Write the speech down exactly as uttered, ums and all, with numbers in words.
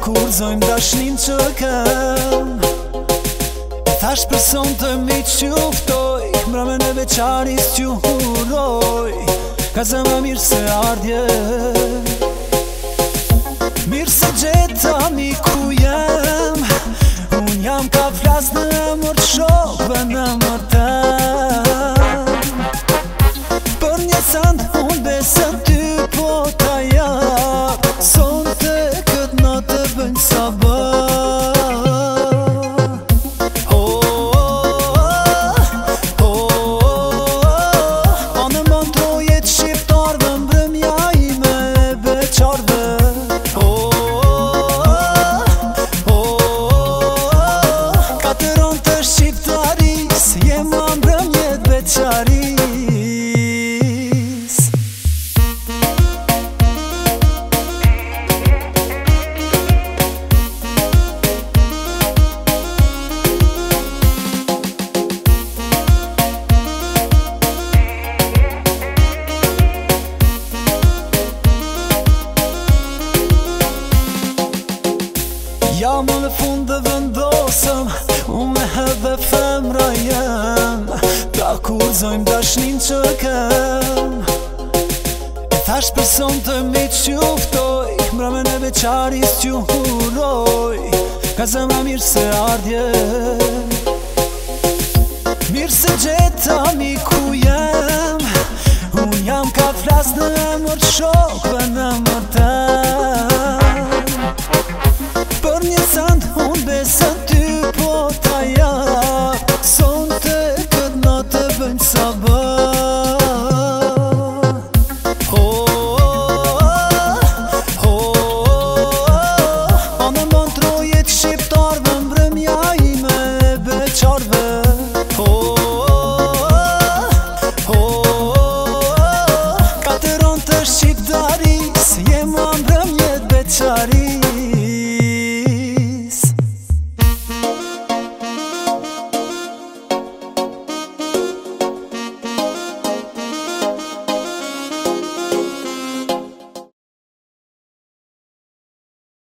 kurzojmë dashnin që kem. Thash për son të mi quftoj, mbrëme në veçaris t'ju huroj, ka zëma mirë se ardje. Mirë se gjeta mi ku jem, unë jam ka flas në emër të shokve në emër tem. Për një sand unë besëm ty po ta jap, son të këtë natë bëjnë sabër. Ja më në fund dhe vendosëm, unë me hedhe femra jem, ta kurzojmë dashnin që kem. E thash për son të mi quftoj, mbrëme në veçaris t'ju huroj, ka zëma mirë se ardje. Mirë se gjeta mi ku jem, unë jam ka flas në emër të shokve në emër tem. Për një sand unë besëm